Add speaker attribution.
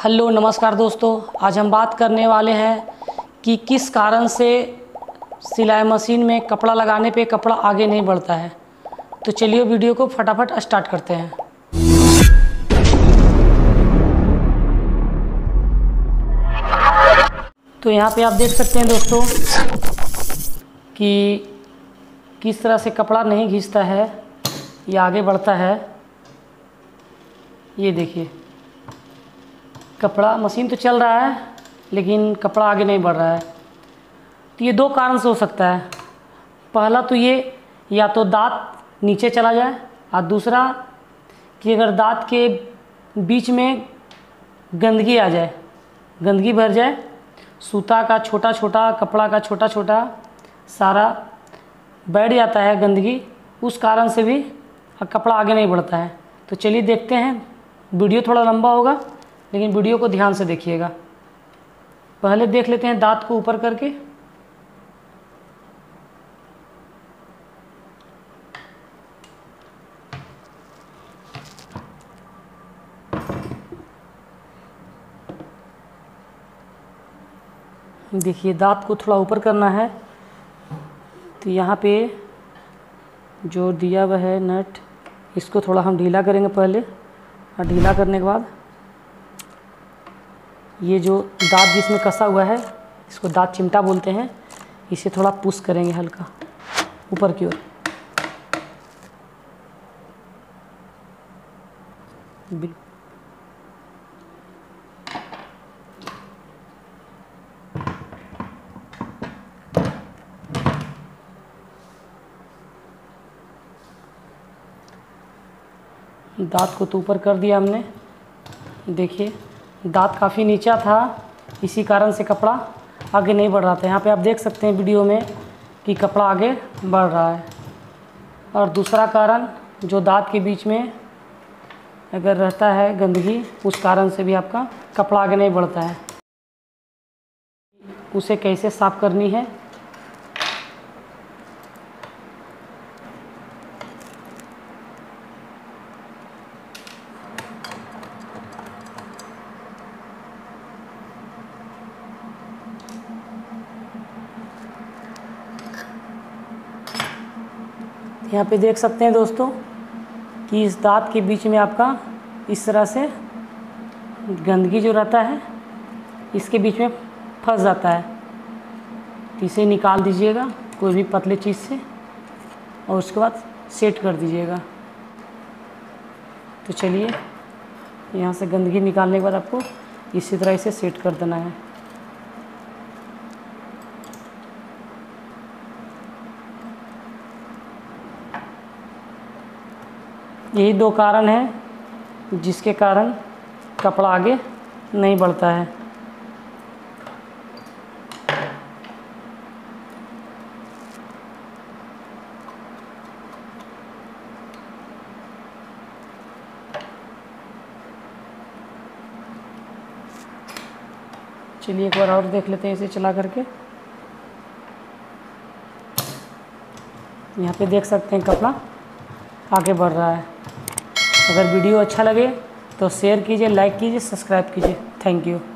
Speaker 1: Hello नमस्कार दोस्तों, आज हम बात करने वाले हैं कि किस कारण से सिलाई मशीन में कपड़ा लगाने पे कपड़ा आगे नहीं बढ़ता है। तो चलिए वीडियो को फटाफट स्टार्ट करते हैं। तो यहाँ पे आप देख सकते हैं दोस्तों कि किस तरह से कपड़ा नहीं खींचता है या आगे बढ़ता है। ये देखिए, कपड़ा मशीन तो चल रहा है लेकिन कपड़ा आगे नहीं बढ़ रहा है। तो ये दो कारण से हो सकता है। पहला तो ये या तो दांत नीचे चला जाए, और दूसरा कि अगर दांत के बीच में गंदगी आ जाए, गंदगी भर जाए, सूता का छोटा छोटा, कपड़ा का छोटा छोटा सारा बैठ जाता है गंदगी, उस कारण से भी कपड़ा आगे नहीं बढ़ता है। तो चलिए देखते हैं। वीडियो थोड़ा लंबा होगा लेकिन वीडियो को ध्यान से देखिएगा। पहले देख लेते हैं दांत को ऊपर करके। देखिए, दांत को थोड़ा ऊपर करना है। तो यहाँ पे जो दिया हुआ है नट, इसको थोड़ा हम ढीला करेंगे पहले, और ढीला करने के बाद ये जो दांत जिसमें कसा हुआ है, इसको दांत चिमटा बोलते हैं, इसे थोड़ा पुश करेंगे हल्का ऊपर की ओर। दांत को तो ऊपर कर दिया हमने। देखिए, दांत काफ़ी नीचा था, इसी कारण से कपड़ा आगे नहीं बढ़ रहा था। यहाँ पे आप देख सकते हैं वीडियो में कि कपड़ा आगे बढ़ रहा है। और दूसरा कारण, जो दांत के बीच में अगर रहता है गंदगी, उस कारण से भी आपका कपड़ा आगे नहीं बढ़ता है। उसे कैसे साफ़ करनी है, यहाँ पे देख सकते हैं दोस्तों कि इस दांत के बीच में आपका इस तरह से गंदगी जो रहता है, इसके बीच में फंस जाता है। तो इसे निकाल दीजिएगा कोई भी पतले चीज़ से, और उसके बाद सेट कर दीजिएगा। तो चलिए, यहाँ से गंदगी निकालने के बाद आपको इसी तरह इसे सेट कर देना है। यही दो कारण हैं जिसके कारण कपड़ा आगे नहीं बढ़ता है। चलिए एक बार और देख लेते हैं इसे चला करके। यहाँ पे देख सकते हैं कपड़ा आगे बढ़ रहा है। अगर वीडियो अच्छा लगे तो शेयर कीजिए, लाइक कीजिए, सब्सक्राइब कीजिए। Thank you.